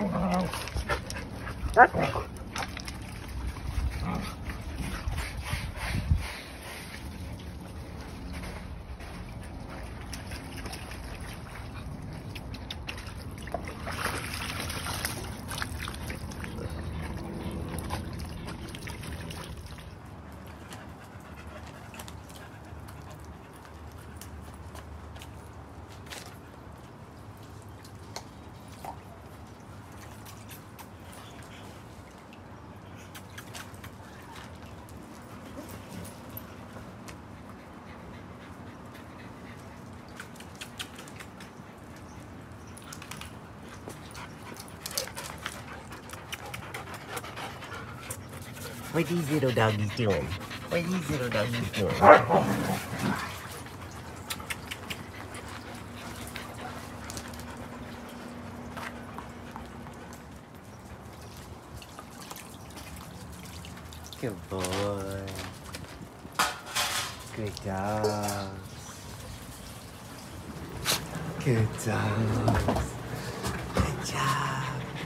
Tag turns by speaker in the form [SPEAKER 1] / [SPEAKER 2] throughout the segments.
[SPEAKER 1] What are these little doggies doing? What are these little doggies doing? Good boy. Good dog. Good dogs. Good job.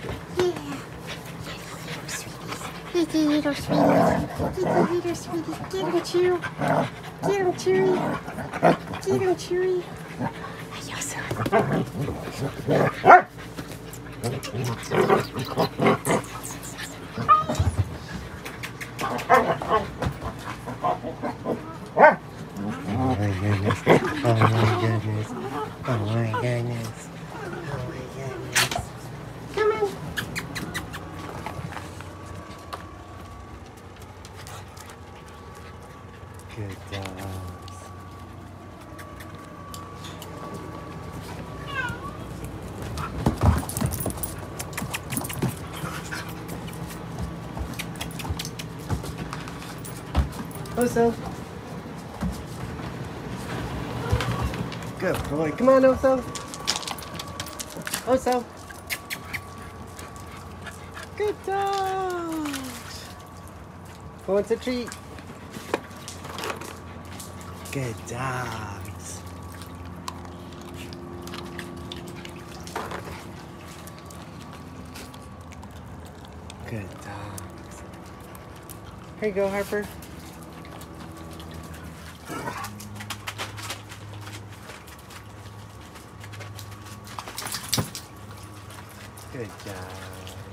[SPEAKER 2] He's a little sweetie. He's a little sweetie. Get him, Chew. Get him, Chewy. Get him, Chewy. Yes, sir.
[SPEAKER 1] Oh my goodness. Oh my goodness. Oh my goodness. Oh my goodness.
[SPEAKER 2] Come in.
[SPEAKER 1] Good dogs. Oso. Good boy. Come on, Oso. Oso. Good dog. Who wants a treat? Good dogs. Good dogs. Here you go, Harper. Good job.